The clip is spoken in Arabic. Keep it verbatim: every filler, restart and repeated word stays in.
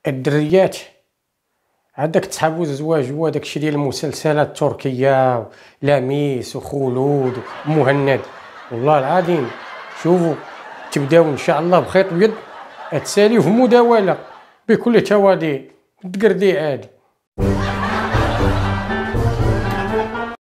الدريات عندك تصحابوا الزواج هو داكشي ديال المسلسلات التركيه، لميس وخلود ومهند. والله العظيم شوفوا تبداو ان شاء الله بخيط ابيض تساليو في مداوله بكل تواضيع، تقردي عادي.